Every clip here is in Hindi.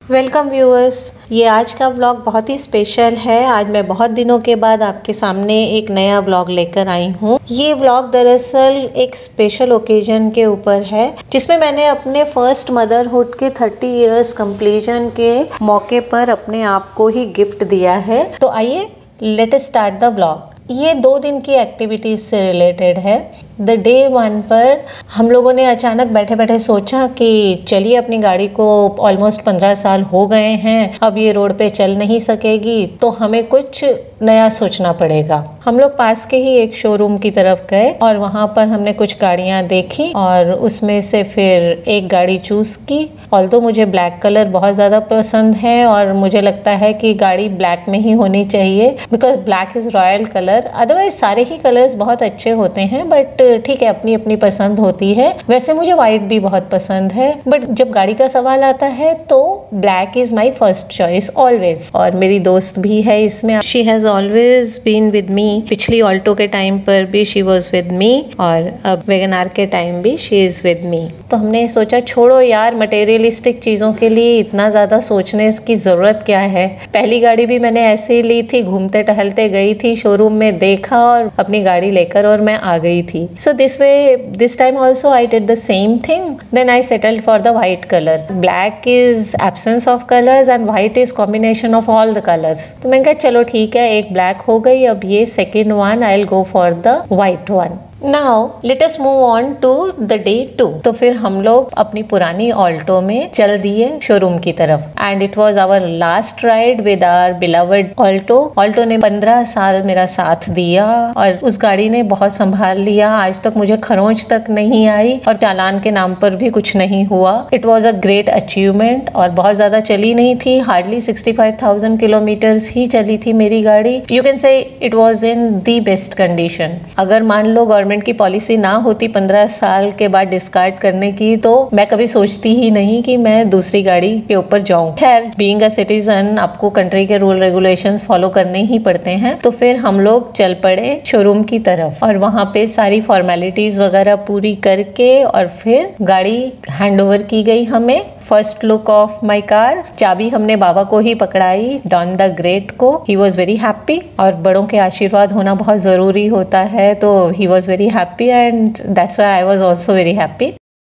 Welcome viewers. ये आज का व्लॉग बहुत ही स्पेशल है। आज मैं बहुत दिनों के बाद आपके सामने एक नया व्लॉग लेकर आई हूँ। ये व्लॉग दरअसल एक स्पेशल ओकेजन के ऊपर है, जिसमें मैंने अपने फर्स्ट मदरहुड के 30 इयर्स कंप्लीशन के मौके पर अपने आप को ही गिफ्ट दिया है। तो आइए let us start the vlog. ये 2 दिन की एक्टिविटीज से रिलेटेड है। द डे 1 पर हम लोगों ने अचानक बैठे बैठे सोचा कि चलिए, अपनी गाड़ी को ऑलमोस्ट 15 साल हो गए हैं, अब ये रोड पे चल नहीं सकेगी, तो हमें कुछ नया सोचना पड़ेगा। हम लोग पास के ही एक शोरूम की तरफ गए और वहाँ पर हमने कुछ गाड़ियाँ देखी और उसमें से फिर एक गाड़ी चूज की। ऑल्दो मुझे ब्लैक कलर बहुत ज़्यादा पसंद है और मुझे लगता है कि गाड़ी ब्लैक में ही होनी चाहिए, because black is royal colour. Otherwise सारे ही कलर्स बहुत अच्छे होते हैं, बट ठीक है, अपनी अपनी पसंद होती है। वैसे मुझे वाइट भी बहुत पसंद है, बट जब गाड़ी का सवाल आता है तो black is my first choice always. और मेरी दोस्त भी है इसमें, she has always been with me. पिछली ऑल्टो के टाइम पर भी शी वॉज विद मी और अब वैगनआर के टाइम भी शी इज विद मी। तो हमने सोचा छोड़ो यार, मटेरियलिस्टिक चीजों के लिए इतना ज्यादा सोचने की जरूरत क्या है। पहली गाड़ी भी मैंने ऐसे ही ली थी, घूमते टहलते गई थी, शोरूम में देखा और अपनी गाड़ी लेकर और मैं आ गई थी। So this time also I did the same thing. Then I settled for the white color. Black is absence of colors and white is combination of all the colors. तो मैंने कहा चलो ठीक है, एक ब्लैक हो गई, अब ये second one I will go for the white one. Now let us move on to the day 2। तो फिर हम लोग अपनी पुरानी ऑल्टो में चल दिए शोरूम की तरफ and it was our last ride with our beloved Alto. Alto ने 15 साल मेरा साथ दिया और उस गाड़ी ने बहुत संभाल लिया। आज तक मुझे खरोंच तक नहीं आई और चालान के नाम पर भी कुछ नहीं हुआ। It was a great achievement. और बहुत ज्यादा चली नहीं थी, हार्डली 65,000 किलोमीटर्स ही चली थी मेरी गाड़ी। You can say it was in the best condition. अगर मान लो गवर्नमेंट की पॉलिसी ना होती 15 साल के बाद डिस्कार्ड करने की, तो मैं कभी सोचती ही नहीं कि मैं दूसरी गाड़ी के ऊपर जाऊं। खैर, बीइंग अ सिटीजन आपको कंट्री के रूल रेगुलेशंस फॉलो करने ही पड़ते हैं। तो फिर हम लोग चल पड़े शोरूम की तरफ और वहां पे सारी फॉर्मेलिटीज वगैरह पूरी करके और फिर गाड़ी हैंड ओवर की गई हमें। First look of my car, चाबी हमने बाबा को ही पकड़ाई, डॉन द ग्रेट को। ही वॉज वेरी हैप्पी और बड़ों के आशीर्वाद होना बहुत जरूरी होता है, तो he was very happy and that's why I was also very happy.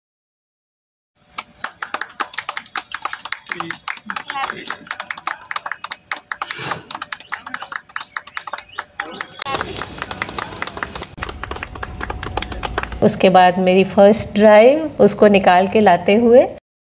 उसके बाद मेरी फर्स्ट ड्राइव, उसको निकाल के लाते हुए।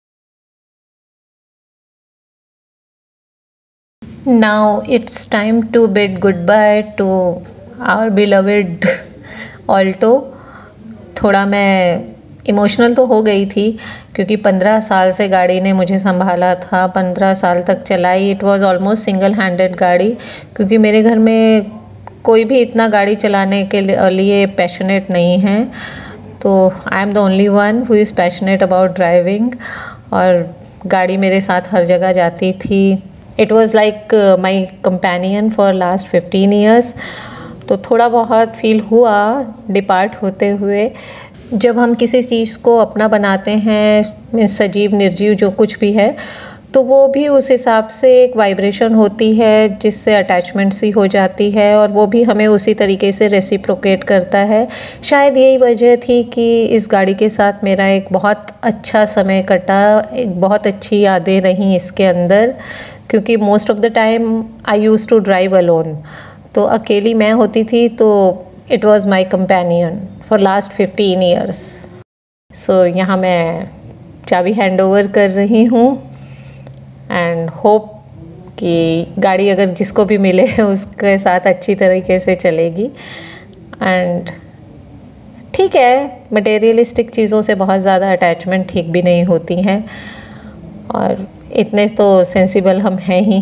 Now it's time to bid goodbye to our beloved Alto। थोड़ा मैं इमोशनल तो हो गई थी क्योंकि 15 साल से गाड़ी ने मुझे संभाला था, 15 साल तक चलाई। It was almost single handed गाड़ी, क्योंकि मेरे घर में कोई भी इतना गाड़ी चलाने के लिए पैशनेट नहीं है। तो I am the only one who is passionate about driving और गाड़ी मेरे साथ हर जगह जाती थी। It was like my companion for last 15 years. तो थोड़ा बहुत फील हुआ डिपार्ट होते हुए। जब हम किसी चीज़ को अपना बनाते हैं, सजीव निर्जीव जो कुछ भी है, तो वो भी उस हिसाब से एक वाइब्रेशन होती है जिससे अटैचमेंट सी हो जाती है और वो भी हमें उसी तरीके से रेसिप्रोकेट करता है। शायद यही वजह थी कि इस गाड़ी के साथ मेरा एक बहुत अच्छा समय कटा, एक बहुत अच्छी यादें रहीं इसके अंदर, क्योंकि most of the time I use to drive alone. तो अकेली मैं होती थी, तो it was my companion for last 15 years. So यहाँ मैं चाबी हैंड ओवर कर रही हूँ एंड होप कि गाड़ी अगर जिसको भी मिले उसके साथ अच्छी तरीके से चलेगी। एंड ठीक है, मटेरियलिस्टिक चीज़ों से बहुत ज़्यादा अटैचमेंट ठीक भी नहीं होती हैं और इतने तो सेंसिबल हम हैं ही।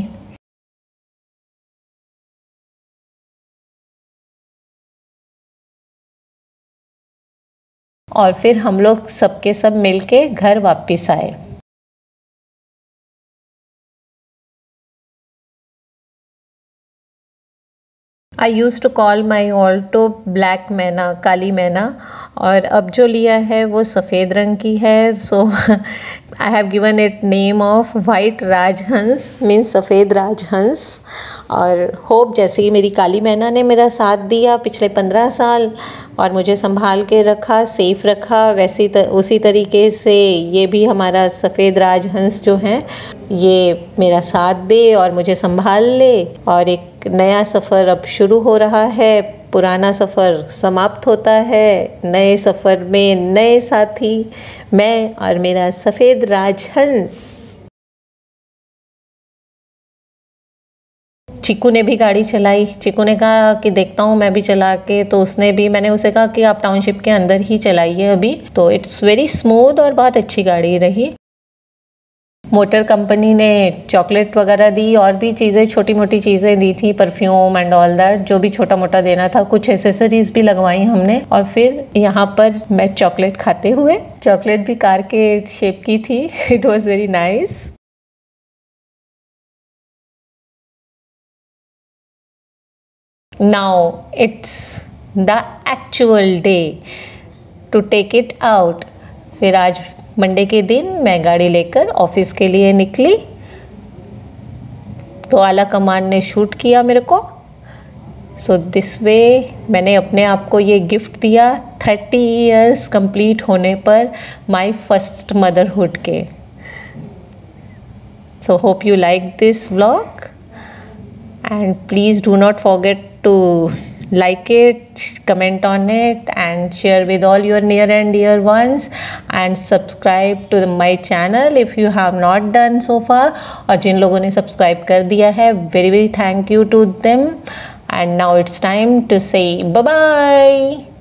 और फिर हम लोग सबके सब मिलके घर वापस आए। I use to call my Alto black maina, काली मैना, और अब जो लिया है वो सफ़ेद रंग की है। So I have given it name of white rajhans, means सफ़ेद राजहंस। और होप जैसे ही मेरी काली मैना ने मेरा साथ दिया पिछले 15 साल और मुझे संभाल के रखा, सेफ रखा, उसी तरीके से ये भी हमारा सफ़ेद राजहंस जो हैं ये मेरा साथ दे और मुझे संभाल ले। और एक नया सफ़र अब शुरू हो रहा है, पुराना सफ़र समाप्त होता है, नए सफ़र में नए साथी, मैं और मेरा सफ़ेद राजहंस। चीकू ने भी गाड़ी चलाई। चीकू ने कहा कि देखता हूँ मैं भी चला के, तो उसने भी, मैंने उसे कहा कि आप टाउनशिप के अंदर ही चलाइए अभी। तो इट्स वेरी स्मूथ और बहुत अच्छी गाड़ी रही। मोटर कंपनी ने चॉकलेट वगैरह दी और भी चीज़ें, छोटी मोटी चीज़ें दी थी, परफ्यूम एंड ऑल दैट, जो भी छोटा मोटा देना था। कुछ एसेसरीज भी लगवाई हमने। और फिर यहाँ पर मैं चॉकलेट खाते हुए, चॉकलेट भी कार के शेप की थी। It was very nice. Now it's the actual day to take it out। फिर आज मंडे के दिन मैं गाड़ी लेकर ऑफिस के लिए निकली, तो आला कमान ने शूट किया मेरे को। सो दिस वे मैंने अपने आप को ये गिफ्ट दिया 30 इयर्स कंप्लीट होने पर माय फर्स्ट मदरहुड के। So hope you like this vlog and please do not forget to like it, comment on it and share with all your near and dear ones and subscribe to my channel if you have not done so far। और जिन लोगों ने सब्सक्राइब कर दिया है, very very thank you to them। and now it's time to say bye bye।